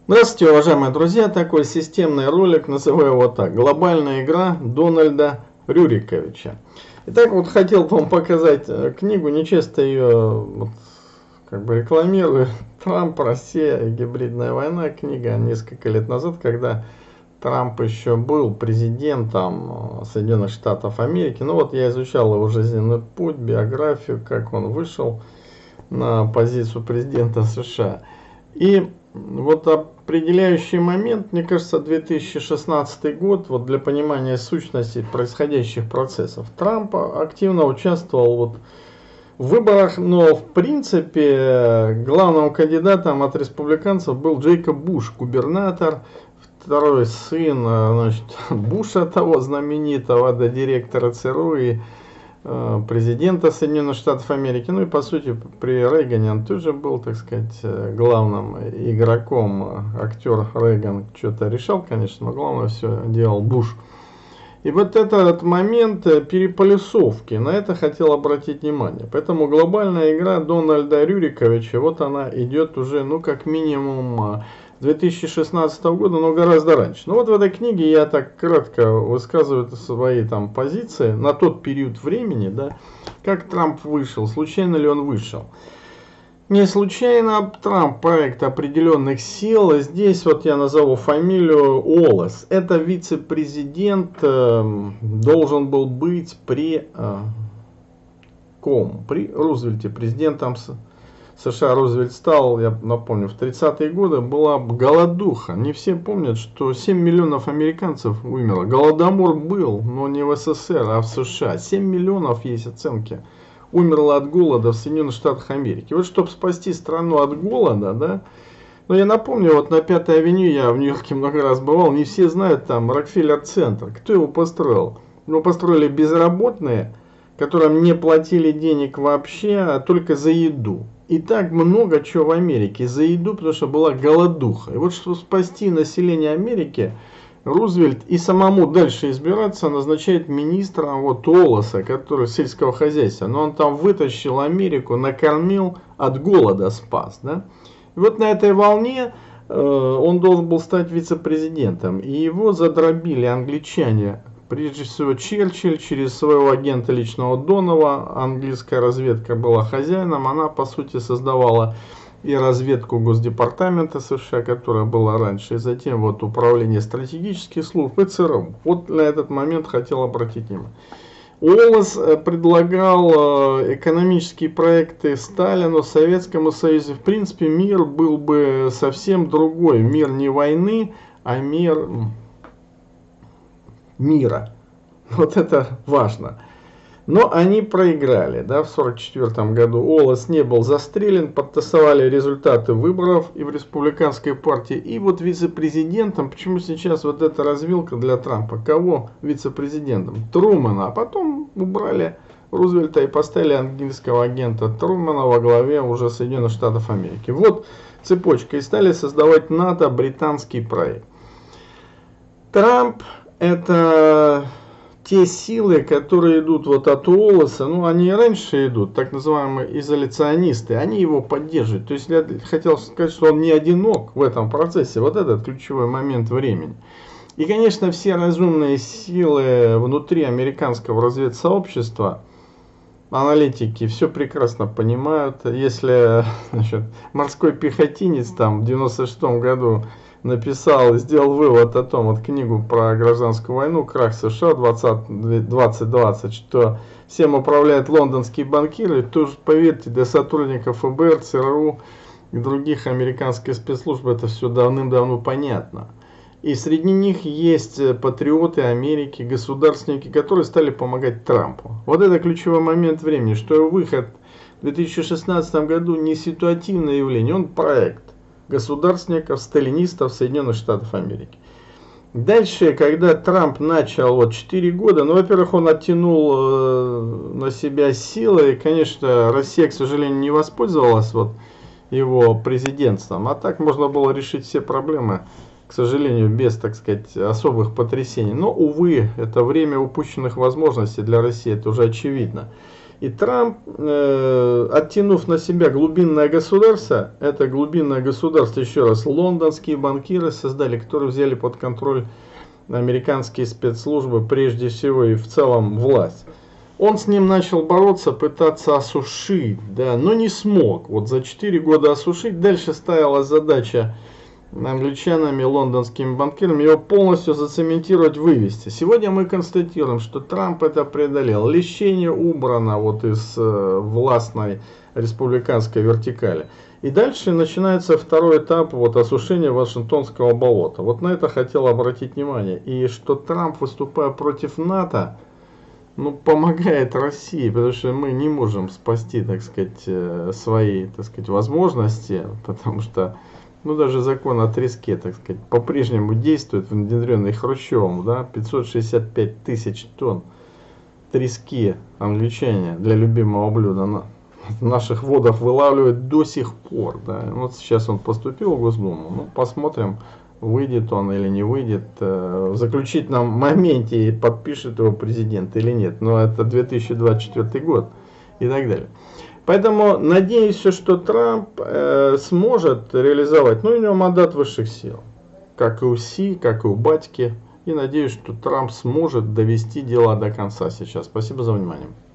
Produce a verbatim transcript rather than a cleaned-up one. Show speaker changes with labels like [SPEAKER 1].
[SPEAKER 1] Здравствуйте, уважаемые друзья! Такой системный ролик, называю его так: глобальная игра Дональда Рюриковича. Итак, вот хотел вам показать книгу, нечасто ее вот, как бы рекламирую. Трамп, Россия, гибридная война. Книга несколько лет назад, когда Трамп еще был президентом Соединенных Штатов Америки. Ну вот я изучал его жизненный путь, биографию, как он вышел на позицию президента США. И вот определяющий момент, мне кажется, две тысячи шестнадцатый год, вот для понимания сущности происходящих процессов. Трамп активно участвовал вот в выборах, но в принципе главным кандидатом от республиканцев был Джейкоб Буш, губернатор, второй сын, значит, Буша, того знаменитого, до директора ЦРУ и президента Соединенных Штатов Америки. Ну и по сути при Рейгане он тоже был, так сказать, главным игроком. Актер Рейган что-то решал, конечно, но главное все делал Буш. И вот этот момент переполисовки, на это хотел обратить внимание. Поэтому глобальная игра Дональда Рюриковича, вот она идет уже, ну как минимум две тысячи шестнадцатого года, но гораздо раньше. Ну вот в этой книге я так кратко высказываю свои там позиции на тот период времени, да, как Трамп вышел, случайно ли он вышел. Не случайно Трамп проект определенных сил. Здесь вот я назову фамилию Уоллес. Это вице-президент э, должен был быть при э, ком? При Рузвельте, президентом США. Рузвельт стал, я напомню, в тридцатые годы была голодуха. Не все помнят, что семь миллионов американцев умерло. Голодомор был, но не в СССР, а в США. семь миллионов есть оценки. Умерло от голода в Соединенных Штатах Америки. Вот чтобы спасти страну от голода, да. Но я напомню, вот на Пятой авеню, я в Нью-Йорке много раз бывал, не все знают там Рокфеллер-центр. Кто его построил? Его построили безработные, которым не платили денег вообще, а только за еду. И так много чего в Америке за еду, потому что была голодуха. И вот чтобы спасти население Америки, Рузвельт и самому дальше избираться назначает министра вот Уоллеса, который сельского хозяйства. Но он там вытащил Америку, накормил, от голода спас. Да? И вот на этой волне э, он должен был стать вице-президентом. И его задробили англичане. Прежде всего Черчилль через своего агента личного Донова, английская разведка была хозяином, она по сути создавала и разведку Госдепартамента США, которая была раньше, и затем вот управление стратегических служб и ЦРУ. Вот на этот момент хотел обратить внимание. Уоллес предлагал экономические проекты Сталину, Советскому Союзу. В принципе, мир был бы совсем другой. Мир не войны, а мир мира. Вот это важно. Но они проиграли, да, в сорок четвёртом году. Уоллес не был застрелен, подтасовали результаты выборов и в республиканской партии. И вот вице-президентом, почему сейчас вот эта развилка для Трампа? Кого вице-президентом? Трумэна. А потом убрали Рузвельта и поставили английского агента Трумэна во главе уже Соединенных Штатов Америки. Вот цепочка. И стали создавать НАТО, британский проект. Трамп — это те силы, которые идут вот от Уоллеса, ну они и раньше идут, так называемые изоляционисты, они его поддерживают. То есть я хотел сказать, что он не одинок в этом процессе, вот этот ключевой момент времени. И, конечно, все разумные силы внутри американского разведсообщества, аналитики, все прекрасно понимают. Если, значит, морской пехотинец там в девяносто шестом году написал, сделал вывод о том, вот книгу про гражданскую войну, крах США двадцать двадцать, что всем управляют лондонские банкиры, то поверьте, для сотрудников ФБР, ЦРУ и других американских спецслужб это все давным-давно понятно. И среди них есть патриоты Америки, государственники, которые стали помогать Трампу. Вот это ключевой момент времени, что его выход в две тысячи шестнадцатом году не ситуативное явление, он проект государственников, сталинистов Соединенных Штатов Америки. Дальше, когда Трамп начал вот четыре года, ну, во-первых, он оттянул э, на себя силы, и, конечно, Россия, к сожалению, не воспользовалась вот его президентством, а так можно было решить все проблемы, к сожалению, без, так сказать, особых потрясений. Но, увы, это время упущенных возможностей для России, это уже очевидно. И Трамп, э, оттянув на себя глубинное государство, это глубинное государство, еще раз, лондонские банкиры создали, которые взяли под контроль американские спецслужбы, прежде всего и в целом власть. Он с ним начал бороться, пытаться осушить, да, но не смог. Вот за четыре года осушить. Дальше стояла задача англичанами, лондонскими банкирами его полностью зацементировать, вывести. Сегодня мы констатируем, что Трамп это преодолел. Лещение убрано вот из э, властной республиканской вертикали. И дальше начинается второй этап вот, осушения Вашингтонского болота. Вот на это хотел обратить внимание. И что Трамп, выступая против НАТО, ну, помогает России, потому что мы не можем спасти, так сказать, свои, так сказать, возможности, потому что, ну, даже закон о треске, так сказать, по-прежнему действует, внедренный Хрущевым, да, пятьсот шестьдесят пять тысяч тонн трески англичане для любимого блюда на в наших водах вылавливают до сих пор, да. Вот сейчас он поступил в Госдуму, ну, посмотрим, выйдет он или не выйдет, в заключительном моменте подпишет его президент или нет, но это две тысячи двадцать четвёртый год и так далее. Поэтому надеюсь, что Трамп э, сможет реализовать, ну, у него мандат высших сил, как и у Си, как и у батьки, и надеюсь, что Трамп сможет довести дела до конца сейчас. Спасибо за внимание.